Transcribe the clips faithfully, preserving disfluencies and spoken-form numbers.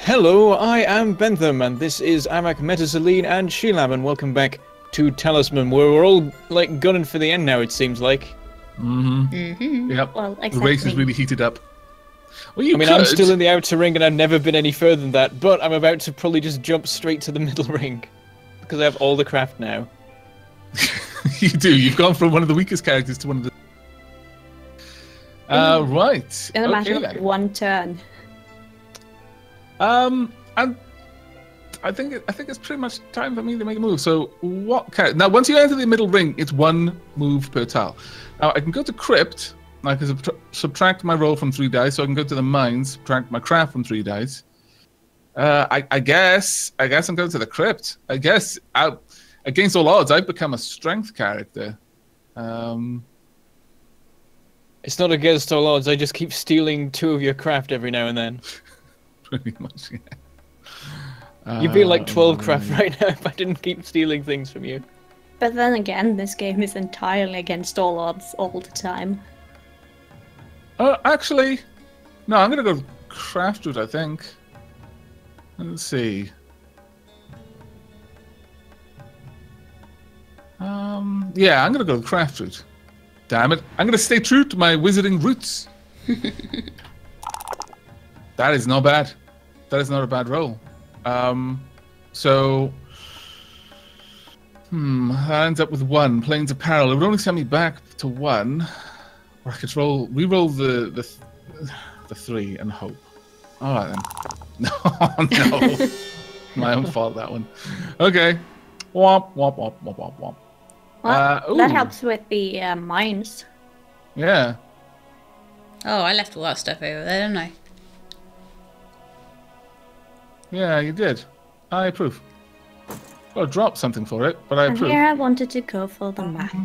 Hello, I am Bentham, and this is Amak, Metazoline, and Sheilab, and welcome back to Talisman, where we're all, like, gunning for the end now, it seems like. Mm-hmm. Mm-hmm. Yep. Well, The race is really heated up. Well, you I mean, could. I'm still in the outer ring, and I've never been any further than that, but I'm about to probably just jump straight to the middle ring, because I have all the craft now. You do. You've gone from one of the weakest characters to one of the... Uh, Mm. right. In a matter Okay, of then. one turn. Um, and I think it, I think it's pretty much time for me to make a move. So what character... Now, once you enter the middle ring, it's one move per tile. Now, I can go to Crypt. I can subtra- subtract my roll from three dice, so I can go to the Mines, subtract my craft from three dice. Uh, I, I guess I guess I'm going to the Crypt. I guess I, against all odds, I've become a strength character. Um, It's not against all odds, I just keep stealing two of your craft every now and then. pretty much, yeah. You'd be like twelve Um, craft right now if I didn't keep stealing things from you. But then again, this game is entirely against all odds all the time. Uh, actually, no, I'm going to go craft route, I think. Let's see. Um, yeah, I'm going to go craft route. Damn it. I'm going to stay true to my wizarding roots. That is not bad. That is not a bad roll. Um, so, hmm, that ends up with one. Planes of Peril. It would only send me back to one. Or I could roll, re-roll the, the, the three and hope. All right, then. No, no. My own fault, that one. Okay. Womp, womp, womp, womp, womp, womp. Well, Uh, that ooh. helps with the uh, mines. Yeah. Oh, I left all that stuff over there, didn't I? Yeah, you did. I approve. Well, drop something for it, but I And approve. here I wanted to go for the map.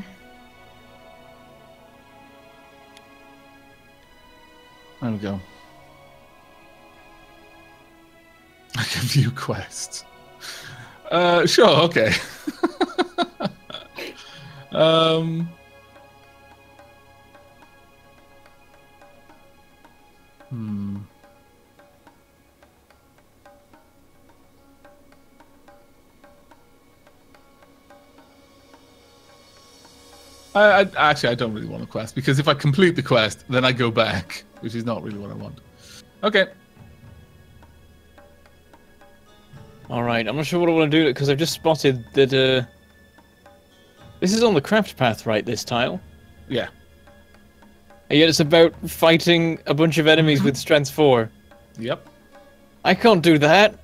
There we go. I can view quests. Uh, sure, okay. um. Hmm. I, I actually I don't really want a quest because if I complete the quest, then I go back, which is not really what I want. Okay. Alright, I'm not sure what I want to do because I've just spotted that uh, this is on the craft path, right, this tile? Yeah. And yet it's about fighting a bunch of enemies with strength four. Yep. I can't do that!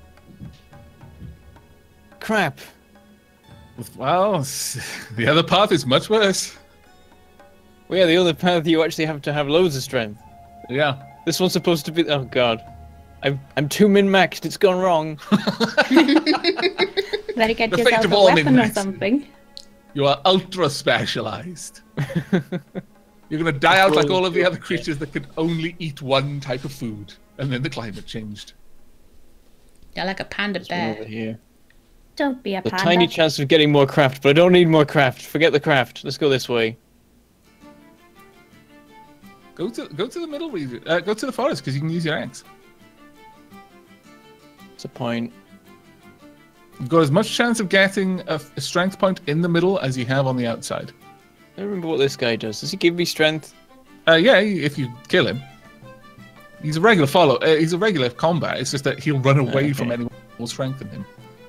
Crap. Well, the other path is much worse. Well, yeah, the other path you actually have to have loads of strength. Yeah. This one's supposed to be... Oh, God. I'm, I'm too min-maxed, it's gone wrong. Better get The fate yourself of a all weapon or min-max. something. You are ultra specialized. You're going to die out like all of the other creatures that could only eat one type of food. And then the climate changed. Yeah, like a panda There's one over bear. here. Don't be a A panda. tiny chance of getting more craft, but I don't need more craft. Forget the craft. Let's go this way. Go to go to the middle region. Uh, go to the forest because you can use your axe. What's the point? You've got as much chance of getting a, a strength point in the middle as you have on the outside. I don't remember what this guy does. Does he give me strength? Uh, yeah, if you kill him. He's a regular follow. Uh, he's a regular combat. It's just that he'll run away Okay. from anyone who will strengthen him.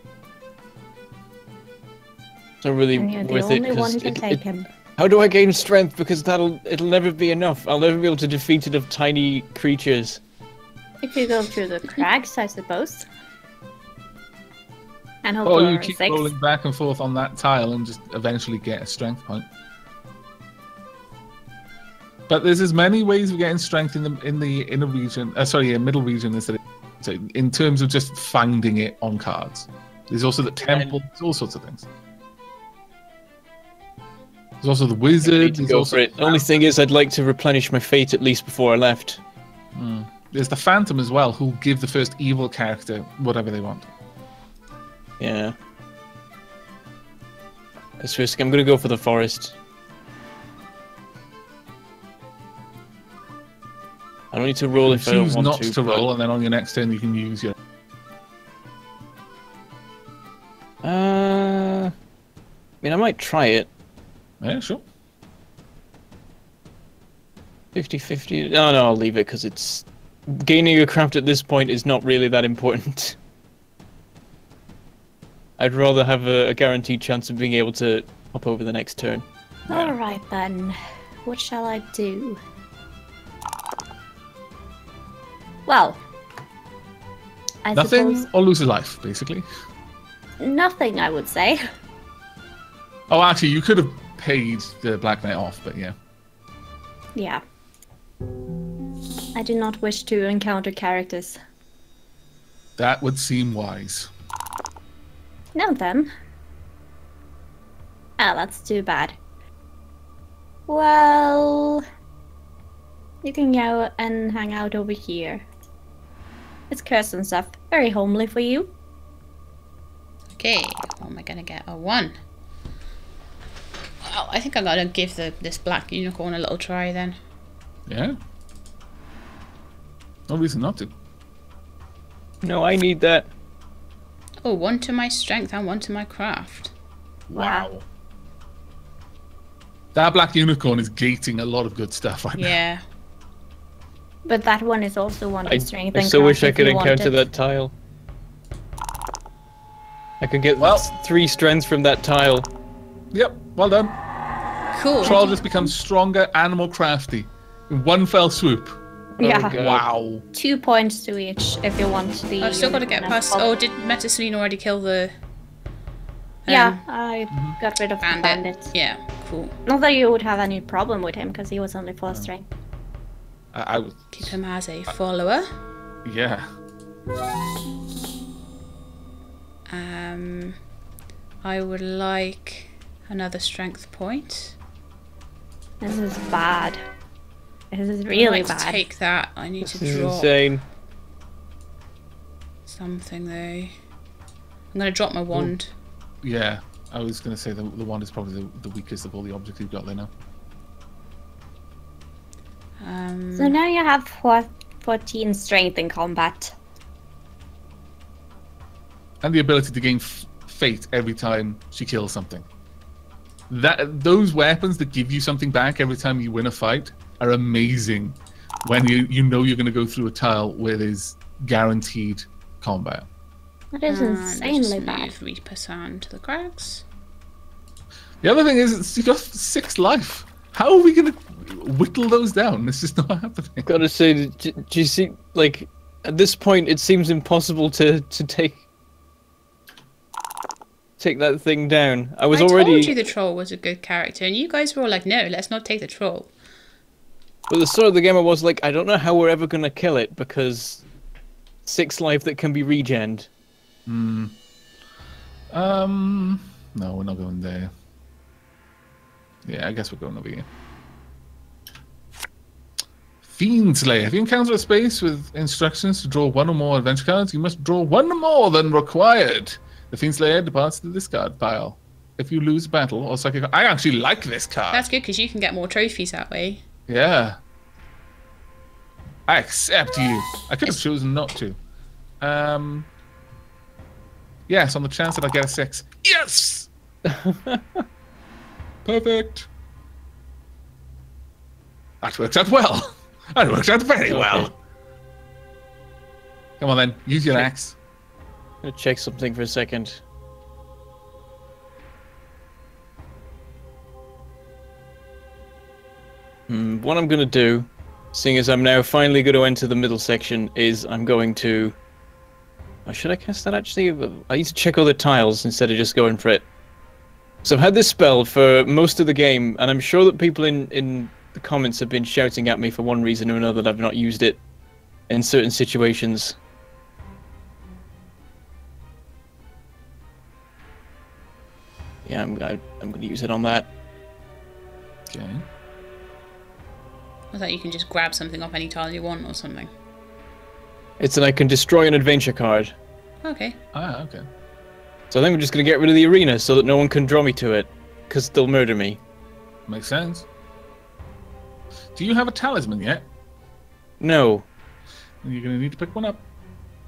It's not really And you're the worth it. only one 'cause who can it- take it- him. How do I gain strength? Because that'll it'll never be enough. I'll never be able to defeat enough tiny creatures. If you go through the cracks, I suppose. And hope Or for you a keep six. rolling back and forth on that tile and just eventually get a strength point. But there's as many ways of getting strength in the in the inner region. Uh, sorry, yeah, middle region is that. So in terms of just finding it on cards, there's also the temple. There's all sorts of things. There's also the I wizard. need to There's go also for it. The only thing is, I'd like to replenish my fate at least before I left. Hmm. There's the phantom as well, who'll give the first evil character whatever they want. Yeah. Let's risk. I'm gonna go for the forest. I don't need to roll if I don't Choose want not to. to but- roll, and then on your next turn you can use your. mean, I might try it. Yeah, sure. fifty fifty. No, no, I'll leave it because it's... Gaining a craft at this point is not really that important. I'd rather have a, a guaranteed chance of being able to hop over the next turn. Alright then. What shall I do? Well, I Nothing suppose or lose a life, basically. nothing, I would say. Oh, actually, you could have paid the Black Knight off, but yeah. Yeah. I do not wish to encounter characters. That would seem wise. Now then. Ah, that's too bad. Well... You can go and hang out over here. It's cursed and stuff. Very homely for you. Okay, what am I gonna get? A one. Well, I think I gotta give the this black unicorn a little try then. Yeah. No reason not to. No, I need that. Oh, one to my strength and one to my craft. Wow. That black unicorn is gating a lot of good stuff right now. Yeah. But that one is also one I, of strength I and still wish craft I if could you encounter wanted. that tile. I could get Well- three strengths from that tile. Yep, well done. Cool. Troll just becomes stronger and more crafty. In one fell swoop. Yeah. God. Wow. Two points to each if you want the... I've still got to get unicorn past. as well. Oh, did Metaceline already kill the? Yeah, um, I got rid of the bandit. bandit. Yeah, cool. Not that you would have any problem with him, because he was only four strength. I, I was. Keep him as a follower. Yeah. Um, I would like another strength point. This is bad. This is I really might bad. take that. I need This to is drop insane. something though. I'm gonna drop my wand. Yeah. I was going to say the, the wand is probably the, the weakest of all the objects you've got there now. Um, So now you have four, fourteen strength in combat. And the ability to gain f- fate every time she kills something. That Those weapons that give you something back every time you win a fight are amazing when you, you know you're going to go through a tile where there's guaranteed combat. That is and just insanely bad. move Reaper Sand to the crags. The other thing is, it's, you got six life. How are we going to whittle those down? This is not happening. Gotta say, do, do you see, like, at this point, it seems impossible to, to take take that thing down. I was I already... told you the troll was a good character, and you guys were all like, "No, let's not take the troll." But the start of the game, I was like, I don't know how we're ever gonna kill it, because six life that can be regened. Hmm. Um. No, we're not going there. Yeah, I guess we're going over here. Fiend Slayer. If you encounter a space with instructions to draw one or more adventure cards, you must draw one more than required. The Fiend Slayer departs to the discard pile. If you lose a battle or psychic, I actually like this card. That's good because you can get more trophies that way. Yeah. I accept you. I could have chosen not to. Um. Yes, on the chance that I get a six. Yes. Perfect. That worked out well. That worked out very well. Come on then, use your axe. I'm gonna check something for a second. Hmm, what I'm gonna do, seeing as I'm now finally going to enter the middle section, is I'm going to... Oh, should I cast that actually? I need to check all the tiles instead of just going for it. So I've had this spell for most of the game, and I'm sure that people in, in the comments have been shouting at me for one reason or another that I've not used it in certain situations. Yeah, I'm, I, I'm going to use it on that. Okay. I thought you can just grab something off any tile you want or something. It's that I can destroy an adventure card. Okay. Ah, okay. So I think I'm just going to get rid of the arena so that no one can draw me to it, because they'll murder me. Makes sense. Do you have a talisman yet? No. You're going to need to pick one up.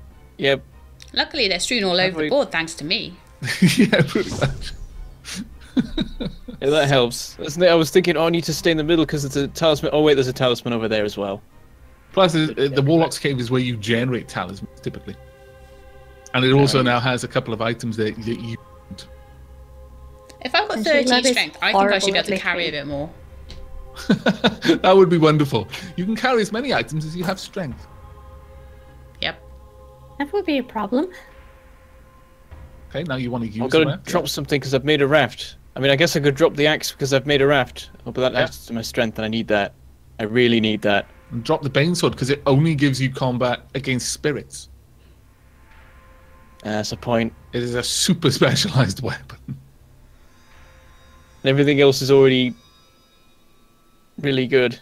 Yep. Luckily, they're strewn all over we- the board thanks to me. Yeah, pretty much. Yeah, that helps. Isn't it? I was thinking, oh, I need to stay in the middle because it's a talisman. Oh wait, there's a talisman over there as well. Plus, uh, the Warlock's Cave is where you generate talismans, typically. And it also now has a couple of items that, that you... If I've got And thirteen Sheila is strength, I think I should be able to horrible at carry a lifting. bit more. That would be wonderful. You can carry as many items as you have strength. Yep. That would be a problem. Okay, now you want to use I've got to that. drop something because I've made a raft. I mean, I guess I could drop the axe because I've made a raft. Oh, but that Yeah. adds to my strength, and I need that. I really need that. And drop the Bane Sword, because it only gives you combat against spirits. Uh, that's a point. It is a super specialized weapon. And everything else is already really good.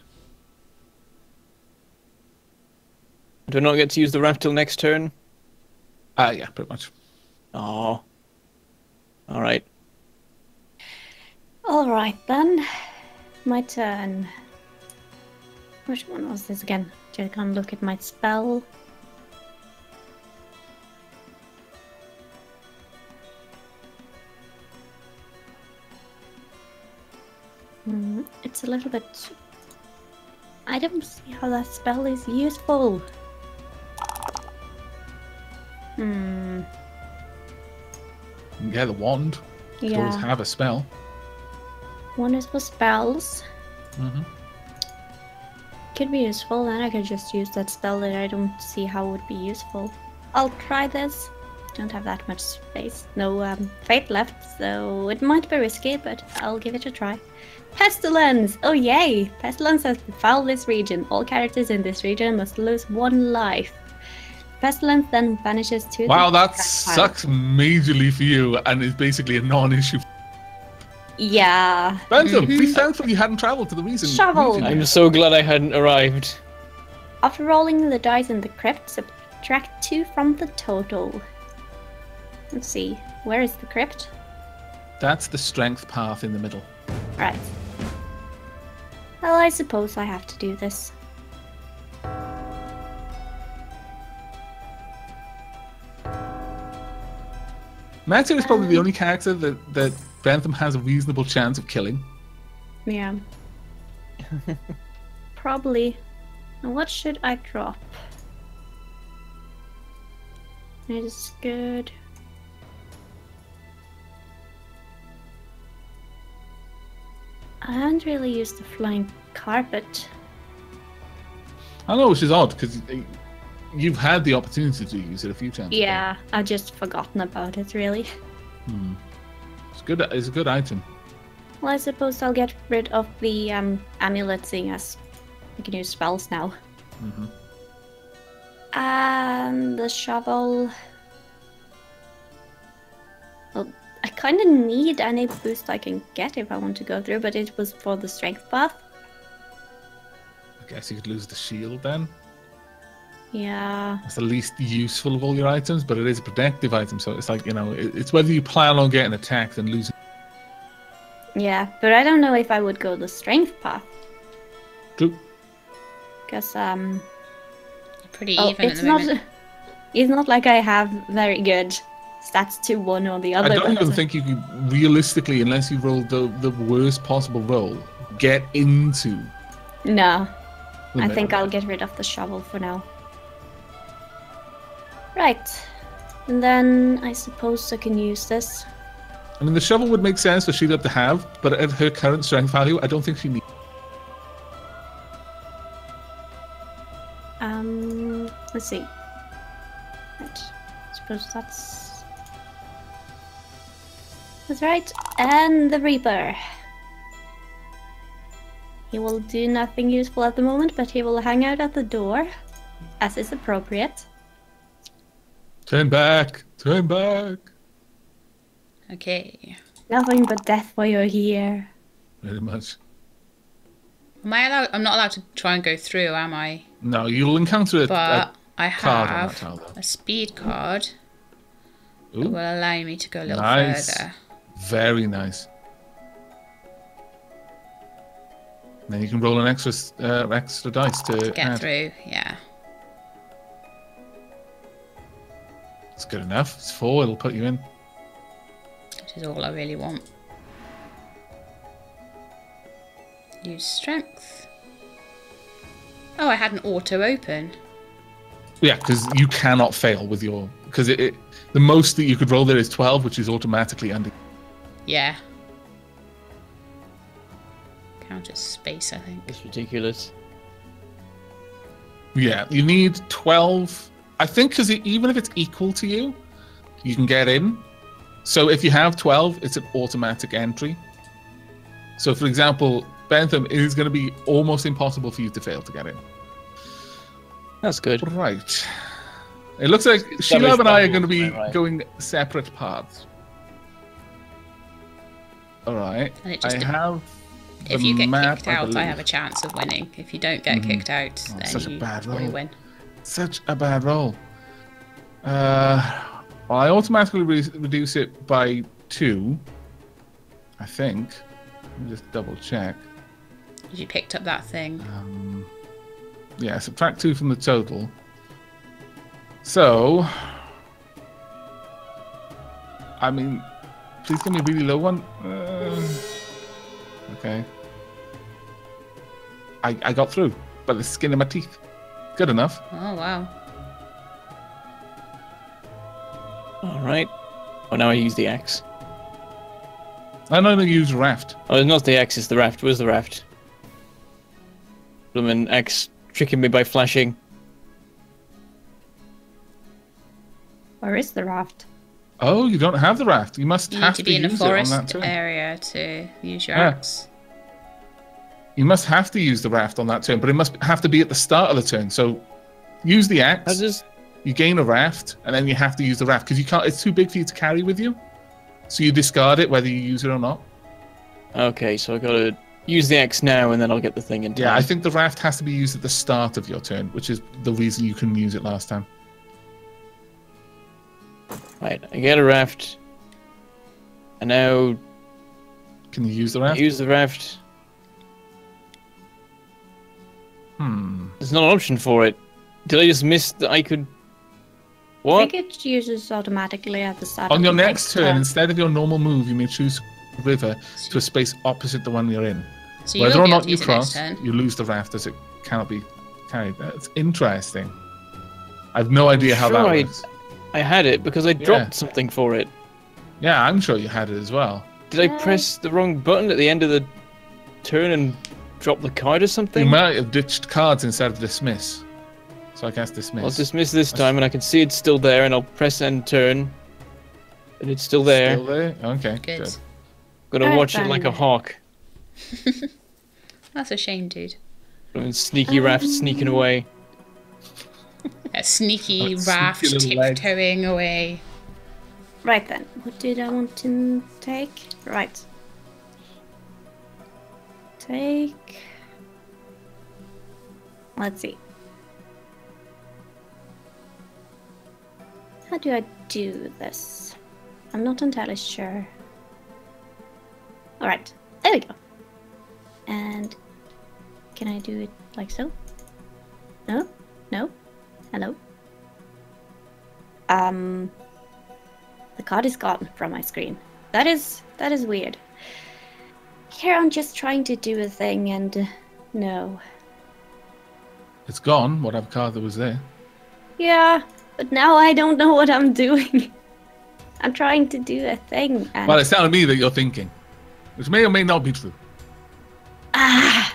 Do I not get to use the raft till next turn? Ah, uh, yeah, pretty much. Oh. Alright. Alright then. My turn. Which one was this again? Just gonna look at my spell. Hmm, it's a little bit... I don't see how that spell is useful. Hmm. You can get the wand. You can always Yeah. have a spell. One is for spells. Mm-hmm. Could be useful, then I could just use that spell that I don't see how would be useful. I'll try this. Don't have that much space. No um, fate left, so it might be risky, but I'll give it a try. Pestilence! Oh yay! Pestilence has befallen this region. All characters in this region must lose one life. Pestilence then vanishes to Wow, the that pile. sucks majorly for you and is basically a non-issue. Yeah. Bentham, be thankful you hadn't travelled to the reason. Shovel. region. I'm so glad I hadn't arrived. After rolling the dice in the crypt, subtract two from the total. Let's see. Where is the crypt? That's the strength path in the middle. Right. Well, I suppose I have to do this. Meta is probably the only character that, that Bentham has a reasonable chance of killing. Yeah. Probably. Now what should I drop? It is good. I haven't really used the flying carpet. I know, which is odd, because you've had the opportunity to use it a few times. Yeah, I've just forgotten about it, really. Hmm. It's good. It's a good item. Well, I suppose I'll get rid of the um, amulet, seeing as I can use spells now. Mm-hmm. And the shovel. Well, I kind of need any boost I can get if I want to go through, but it was for the strength buff. I guess you could lose the shield then. Yeah. It's the least useful of all your items, but it is a protective item, so it's like, you know, it, it's whether you plan on getting attacked and losing. Yeah, but I don't know if I would go the strength path. True. Because, um... Pretty oh, even at it's the not... moment. It's not like I have very good stats to one or the other. I don't but- even think you could realistically, unless you roll the, the worst possible roll, get into No. the I think middle. I'll get rid of the shovel for now. Right. And then I suppose I can use this. I mean, the shovel would make sense for Sheila to have, but at her current strength value, I don't think she needs. Um, let's see. Right. I suppose that's... That's right. And the Reaper. He will do nothing useful at the moment, but he will hang out at the door, as is appropriate. Turn back! Turn back! Okay. Nothing but death while you're here. Very much. Am I allowed? I'm not allowed to try and go through, am I? No, you'll encounter a, But a I card on that have tile, though. a speed card that Ooh, will allow me to go a little Nice. further. very nice. Then you can roll an extra uh, extra dice to Get add. through, yeah. It's good enough. It's four. It'll put you in. Which is all I really want. Use strength. Oh, I had an auto open. Yeah, because you cannot fail with your because it, it the most that you could roll there is twelve, which is automatically under. Yeah. Count as space, I think. It's ridiculous. Yeah, you need twelve. I think because even if it's equal to you, you can get in. So if you have twelve, it's an automatic entry. So for example, Bentham, it is going to be almost impossible for you to fail to get in. That's good. Right. It looks like Sheila and I are going to be going separate paths. All right. And it I just have. If the you get map, kicked I out, I, believe. have a chance of winning. If you don't get Mhm. kicked out, Oh, then such a you bad probably roll. win. Such a bad roll. Uh, well, I automatically re- reduce it by two. I think. Let me just double check. You picked up that thing. Um, yeah, subtract two from the total. So, I mean, please give me a really low one. Uh, okay. I, I got through, by the skin of my teeth. Good enough. Oh, wow. All right. Oh, now I use the axe. I know to use raft. Oh, it's not the axe, it's the raft. Where's the raft? Bloomin' axe tricking me by flashing. Where is the raft? Oh, you don't have the raft. You must You need have to be in a use it on that forest turn. area to use your Yeah. axe. You must have to use the raft on that turn, but it must have to be at the start of the turn. So, use the I axe. just You gain a raft, and then you have to use the raft because you can't. It's too big for you to carry with you. So you discard it whether you use it or not. okay. So I gotta use the axe now, and then I'll get the thing in time. Yeah, I think the raft has to be used at the start of your turn, which is the reason you couldn't use it last time. Right. I get a raft, and now Can you use the I raft? use the raft. Hmm. There's not an option for it. Did I just miss that I could? I What? think it uses automatically at the start. On of your the next turn, turn. instead of your normal move, you may choose a river to a space opposite the one you're in. So you Whether will or be able not to you use it next cross, turn. you lose the raft as it cannot be carried. That's interesting. I have no idea how sure that I- works. I had it because I dropped something for it. Yeah, I'm sure you had it as well. Did I Yeah. press the wrong button at the end of the turn and drop the card or You something? might have ditched cards instead of dismiss. So I guess dismiss. I'll dismiss this time, and I can see it's still there, and I'll press end turn, and it's still there. Still there? Okay, Good. good. Gotta Alright, watch it like a then. hawk. That's a shame, dude. And sneaky raft Um, sneaking away. A sneaky Oh, sneaky raft little leg. tiptoeing away. Right then, what did I want to take? Right. Take. Let's see. How do I do this? I'm not entirely sure. Alright, there we go. And can I do it like so? No? No? Hello? Um, the card is gone from my screen. That is that is weird. Here I'm just trying to do a thing and uh, no. It's gone, whatever card that was there. Yeah, but now I don't know what I'm doing. I'm trying to do a thing and Well, it's telling me that you're thinking, which may or may not be true. ah.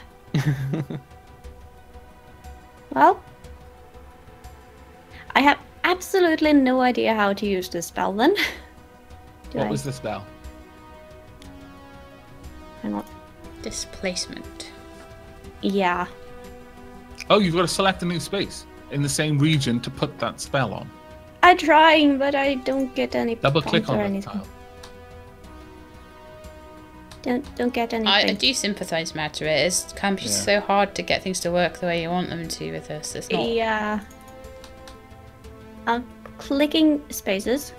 Well, I have absolutely no idea how to use this spell then. Do What I? was the spell? Hang on. Displacement. Yeah. Oh, you've got to select a new space in the same region to put that spell on. I'm trying, but I don't get any Double click points on or that anything. tile. Don't don't get anything. I, I do sympathise, Matter. It is, can be Yeah. so hard to get things to work the way you want them to with this. It's not. Yeah. I'm clicking spaces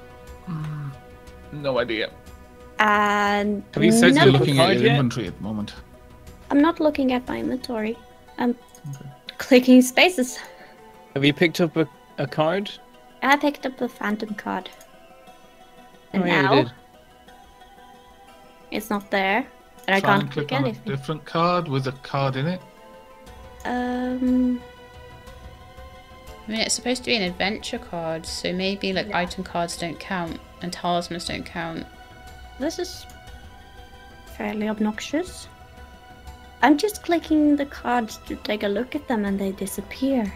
No idea. and Have you It said says nothing- you're looking at card your yet? inventory at the moment. I'm not looking at my inventory. I'm clicking spaces. Have you picked up a, a card? I picked up the phantom card. And Oh, yeah, you now did. it's not there. And I Try can't and click click on anything. a different card with a card in it. Um, I mean, it's supposed to be an adventure card, so maybe like Yeah. item cards don't count and talismans don't count. this is fairly obnoxious. I'm just clicking the cards to take a look at them and they disappear.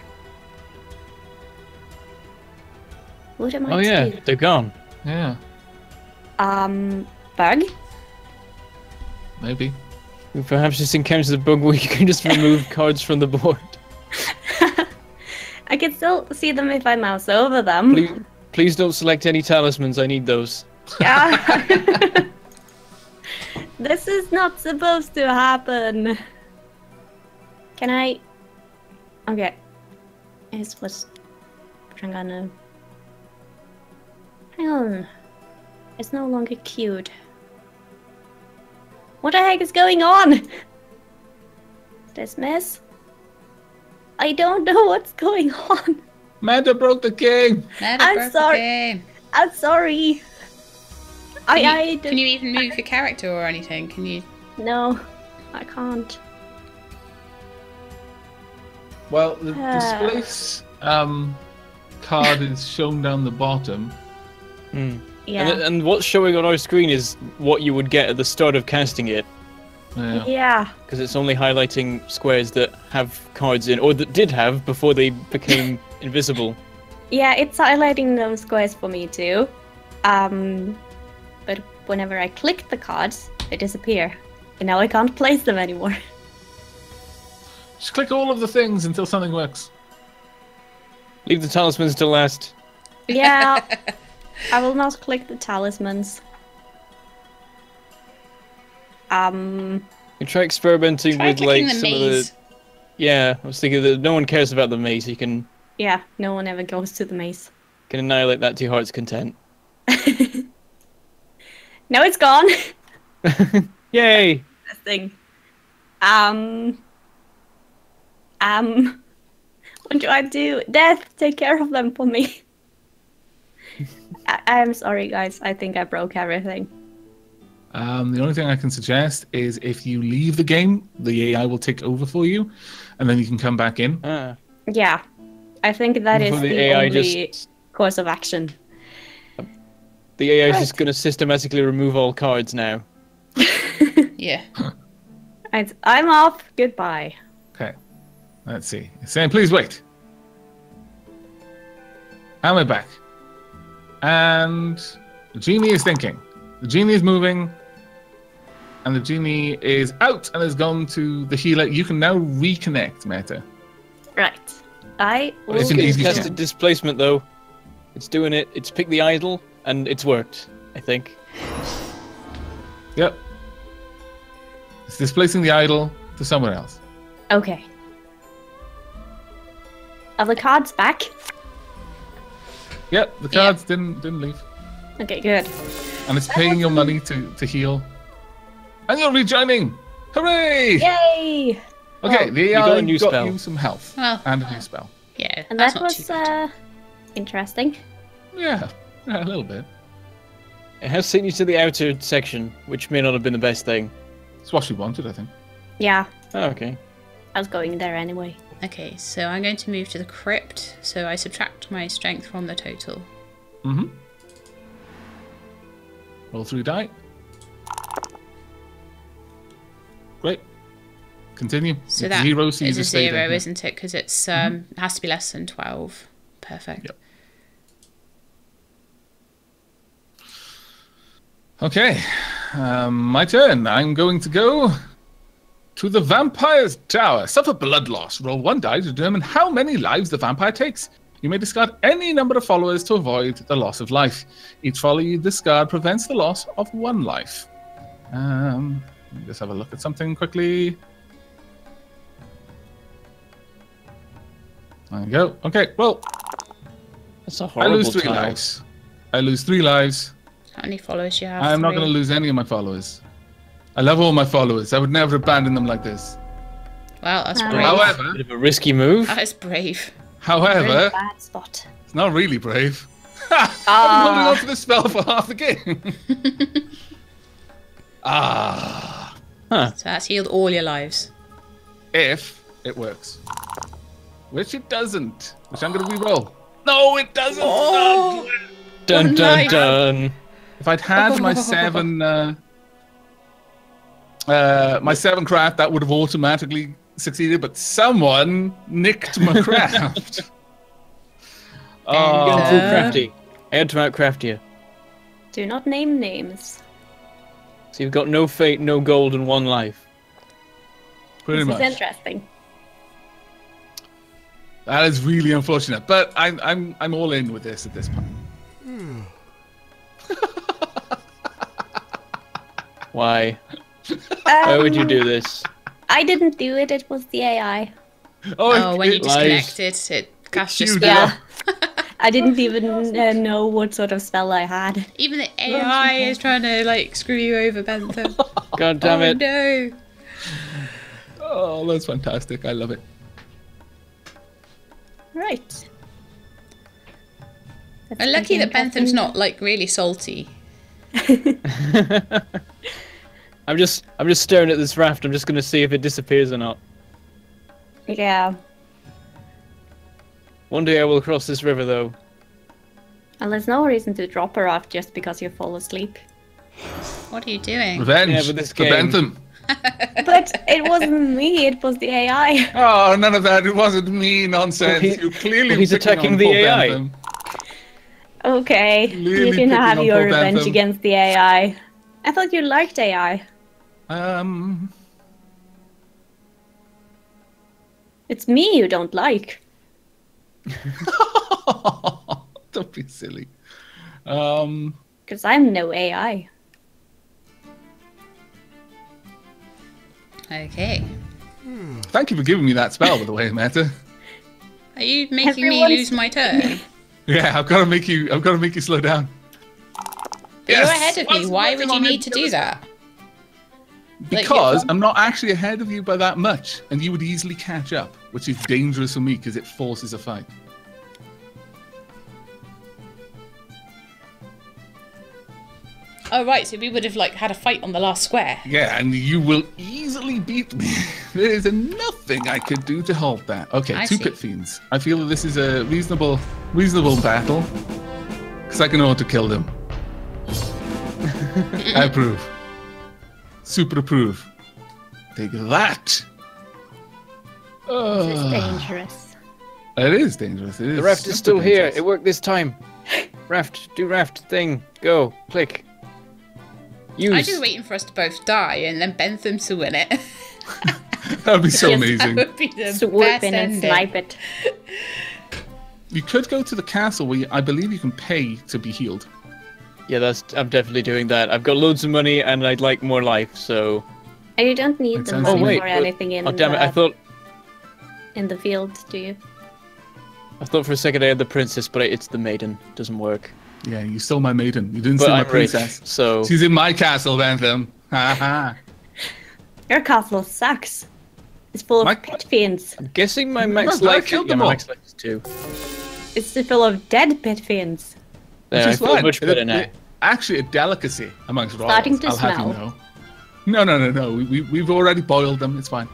What am I Oh to yeah, do? they're gone. Yeah, Um, bug? maybe. We perhaps just encountered the bug where you can just remove cards from the board. I can still see them if I mouse over them. Please, please don't select any talismans. I need those. Yeah. This is not supposed to happen. Can I? Okay. This was. I'm gonna. Hang on. It's no longer queued. What the heck is going on? Dismiss? I don't know what's going on. Meta broke the game. Let it I'm broke the sorry. game. I'm sorry. I, Can you, I can did- you even move your character or anything? Can you? No, I can't. Well, the Ah. displace um, card is shown down the bottom. Hmm. Yeah. And, and what's showing on our screen is what you would get at the start of casting it, Yeah. Yeah. because it's only highlighting squares that have cards in, or that did have before they became invisible. Yeah, it's highlighting those squares for me too. Um, but whenever I click the cards, they disappear. And now I can't place them anymore. Just click all of the things until something works. Leave the talismans to last. Yeah, I will not click the talismans. Um, You try experimenting Try with clicking like the some maze. of the. Yeah, I was thinking that no one cares about the maze. You can yeah, no one ever goes to the maze. can annihilate that to your heart's content. No, it's gone. Yay! This thing. Um. Um. What do I do? Death, take care of them for me. I- I'm sorry, guys. I think I broke everything. Um, the only thing I can suggest is if you leave the game, the A I will take over for you, and then you can come back in. Ah, Yeah, I think that is before the, the A I only just course of action. the A I is Right. just going to systematically remove all cards now. Yeah. Right, I'm off. Goodbye. Okay. Let's see. It's saying, please wait. And we're back. And the genie is thinking. The genie is moving. And the genie is out and has gone to the healer. You can now reconnect, Meta. Right. I will. It's It's, an it's easy casted scan. displacement though. It's doing it. It's picked the idol, and it's worked. I think. Yep. It's displacing the idol to somewhere else. Okay. Are the cards back? Yep, the cards didn't didn't leave. Okay, good. And it's paying your money to, to heal. And you're rejoining! Hooray! Yay! Okay, Well, the you A I got a new got spell. you some health Well, and a new spell. yeah. And that's that not was too bad. uh, interesting. Yeah, yeah, a little bit. It has sent you to the outer section, which may not have been the best thing. It's what she wanted, I think. Yeah, Oh, okay. I was going there anyway. Okay, so I'm going to move to the crypt. So I subtract my strength from the total. Mm-hmm. Roll three die. Great. Continue. So It's that zero, so you is a just stay zero, there. isn't it? Because it's um it has to be less than twelve. Perfect. Yep. Okay, um, my turn. I'm going to go to the vampire's tower. Suffer blood loss. Roll one die to determine how many lives the vampire takes. You may discard any number of followers to avoid the loss of life. Each follower you discard prevents the loss of one life. Um, let me just have a look at something quickly. There you go. Okay, well, That's a I horrible lose three tile. lives. I lose three lives. How many followers do you have? I'm not Three? going to lose any of my followers. I love all my followers. I would never abandon them like this. Well, that's Uh, brave. However, Bit of a risky move. That is brave. however, Really bad spot. it's not really brave. I've been holding Ah. on to this spell for half the game. ah. Huh. So that's healed all your lives. If it works. Which it doesn't. Which I'm going to re-roll. No, it doesn't. Oh. Dun One dun life. dun. If I'd had my seven, uh, uh, my seven craft, that would have automatically succeeded. But someone nicked my craft. You're getting Oh, too Uh. crafty. I had to outcraft you. Do not name names. So you've got no fate, no gold, and one life. pretty this much. is interesting. That is really unfortunate, but I'm I'm I'm all in with this at this point. Why? Why would you Um, do this? I didn't do it. It was the A I. Oh, Oh, it- when you it- Lies. disconnected, it cast your You spell. Yeah. I didn't even uh, know what sort of spell I had. Even the A I is trying to like screw you over, Bentham. God damn oh it. no! oh, that's fantastic. I love it. Right. Let's I'm lucky begin that Bentham's talking- not like really salty. I'm just I'm just staring at this raft. I'm just gonna see if it disappears or not. Yeah. One day I will cross this river though. And there's no reason to drop her off just because you fall asleep. What are you doing? Revenge Yeah, but this for game- Bentham. But it wasn't me, it was the A I. Oh, none of that. It wasn't me nonsense. Well, he- you clearly well, he's picking attacking on the poor A I. Bentham. Okay, Really you can picking have on your poor revenge Bentham. against the A I. I thought you liked A I. Um, It's me you don't like. don't be silly. Um, Because I'm no A I. Okay. thank you for giving me that spell, by the way, Meta. Are you making Everyone's- me lose my turn? Yeah, I've got to make you. I've got to make you slow down. You're Yes! ahead of me. Once Why upon would you a need to time, do that? Like, Because you- I'm not actually ahead of you by that much, and you would easily catch up, which is dangerous for me because it forces a fight. Oh right, so we would have like had a fight on the last square. Yeah, and you will easily beat me. There is nothing I could do to halt that. Okay, I two see. pit fiends. I feel that this is a reasonable, reasonable battle because I can know how to kill them. I approve. Super approve. Take that. This is Ugh. dangerous. It is dangerous. It is The raft is super still here. dangerous. It worked this time. Raft, do raft thing. Go, click. Use. I'm just waiting for us to both die and then Bentham to win it. That would be so Yes, amazing. That would be the Swoop best in and ending. snipe it. You could go to the castle where you, I believe you can pay to be healed. Yeah, that's. I'm definitely doing that. I've got loads of money and I'd like more life. So. And you don't need That the sounds money Oh wait. for but- anything in oh damn it! the I thought. in the field, do you? I thought for a second I had the princess, but it's the maiden. Doesn't work. Yeah, you stole my maiden. You didn't But steal my I'm rich, princess. so. She's in my castle, Bentham. Ha ha. Your castle sucks. It's full of My- pit fiends. I'm guessing my max No, I life. killed Yeah, them my all. max life is two. It's full of dead pit fiends. There, Which I is feel fine. much better It- now. it- Actually, a delicacy amongst royals. Starting to I'll have you smell. know. No, no, no, no. We, we, we've already boiled them. It's fine.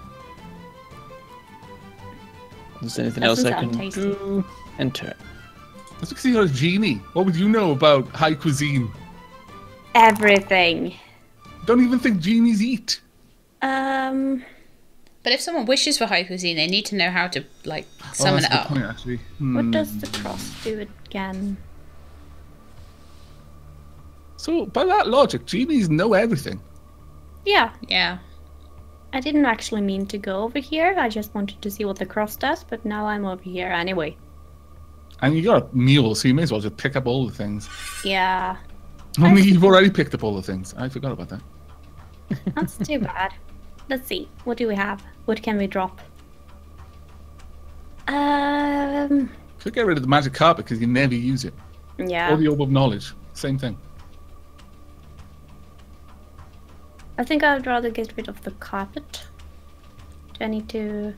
Is there anything Doesn't else I sound can tasty. do? Enter. That's because you're a genie. What would you know about high cuisine? Everything. Don't even think genies eat. Um, But if someone wishes for high cuisine, they need to know how to like Oh, summon that's it a good up. point, actually. what Hmm. does the cross do again? So, by that logic, genies know everything. Yeah, Yeah. I didn't actually mean to go over here. I just wanted to see what the cross does, but now I'm over here anyway. And you got a mule, so you may as well just pick up all the things. Yeah, Only you've already picked up all the things. I forgot about that. that's too bad. Let's see. What do we have? What can we drop? Um, Could get rid of the magic carpet because you never use it. yeah. Or the orb of knowledge. Same thing. I think I'd rather get rid of the carpet. Do I need to...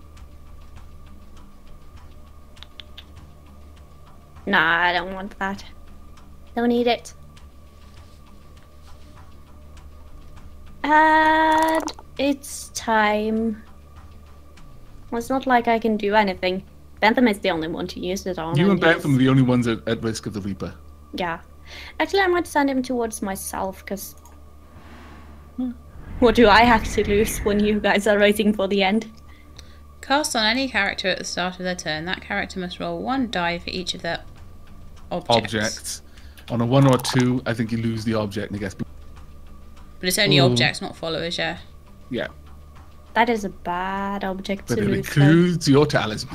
Nah, I don't want that. Don't need it. And it's time. Well, it's not like I can do anything. Bentham is the only one to use it on. You and he's- Bentham are the only ones at, at risk of the Reaper. Yeah. Actually, I might send him towards myself, because... What do I have to lose when you guys are racing for the end? Cast on any character at the start of their turn. That character must roll one die for each of their objects. Objects. On a one or two, I think you lose the object and it gets... But it's only Ooh. objects, not followers, yeah. Yeah. That is a bad object But to it lose. though. includes your talisman.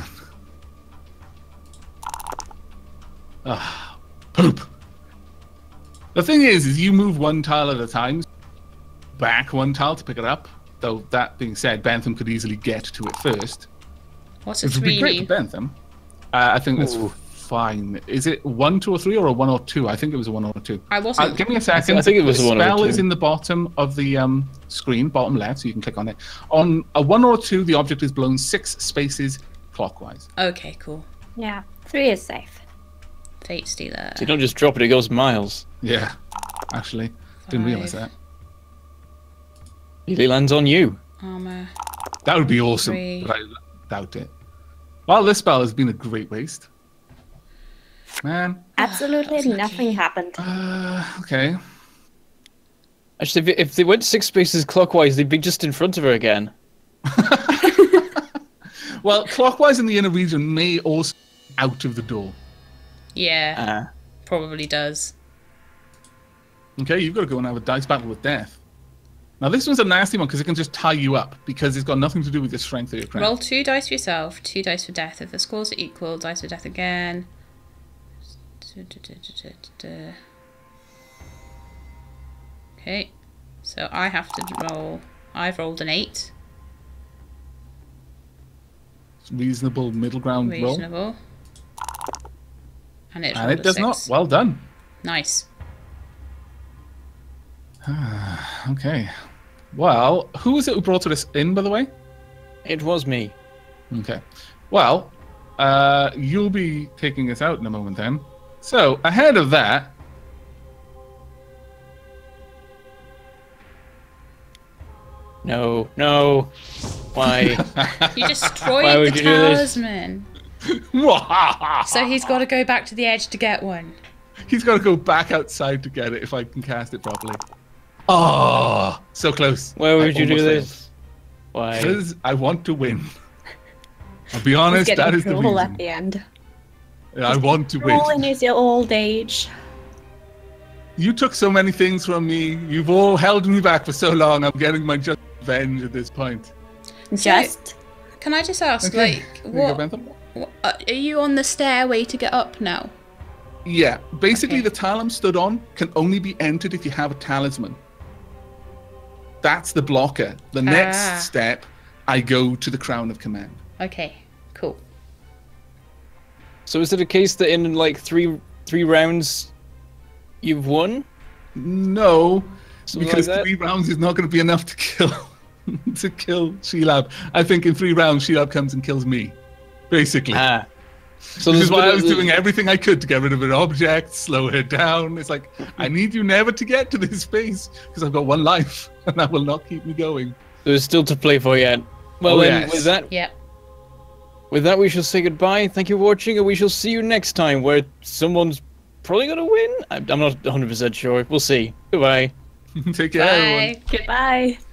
Ah, poop. The thing is, is you move one tile at a time, back one tile to pick it up. Though that being said, Bentham could easily get to it first. What's a Which would be three great mean? for Bentham. Uh, I think that's Ooh. fine. Is it one, two, or three, or a one or two? I think it was a one or two. I Uh, wasn't. give me a second. I think it was the a one or spell two. is in the bottom of the um, screen, bottom left, so you can click on it. On a one or two, the object is blown six spaces clockwise. Okay, cool. Yeah, three is safe. Fate Stealer. So you don't just drop it, it goes miles. Yeah, actually, didn't realize Five. that. Really lands on you. Armor. That would be awesome, Three. but I doubt it. Well, this spell has been a great waste. Man, Absolutely was lucky. nothing happened. uh, okay. Actually, if, if they went six spaces clockwise, they'd be just in front of her again. Well, clockwise in the inner region may also be out of the door. Yeah, Ah. probably does. Okay, you've got to go and have a dice battle with death. Now, this one's a nasty one because it can just tie you up because it's got nothing to do with your strength or your craft. Roll two dice for yourself, two dice for death. If the scores are equal, dice for death again. Okay, so I have to roll. I've rolled an eight. Reasonable middle ground roll. Reasonable. And it, And rolled it a does six. not. Well done. Nice. Okay. Well, who was it who brought us in, by the way? It was me. Okay. Well, uh, you'll be taking us out in a moment then. So, ahead of that, No, no. Why? You Why destroyed would the you do this? talisman. So he's got to go back to the edge to get one. he's got to go back outside to get it if I can cast it properly. Oh, so close. Why I would you do almost failed. this? Why? Because I want to win. I'll be honest, He's that getting is the cruel at reason. the end. I want to Cruel win. in his old age. You took so many things from me. You've all held me back for so long. I'm getting my just revenge at this point. Just. Can I just ask, Okay. like, There you go, what, Bentham. what uh, are you on the stairway to get up now? Yeah, basically Okay. the tile I'm stood on can only be entered if you have a talisman. That's the blocker. The next Ah. step, I go to the Crown of Command. Okay, cool. So is it a case that in like three three rounds, you've won? No, Something because like that? three rounds is not going to be enough to kill to kill Sheilab. I think in three rounds, Sheilab comes and kills me, basically. Ah. So This there's is why been I a- was doing everything I could to get rid of an object, slow her down. It's like, I need you never to get to this space because I've got one life and that will not keep me going. There's still to play for yet. Well Oh, then, yes. with that, Yep. with that, we shall say goodbye. Thank you for watching, and we shall see you next time, where someone's probably gonna win. I'm I'm not one hundred percent sure. We'll see. Goodbye. Take care, everyone. Bye. Goodbye.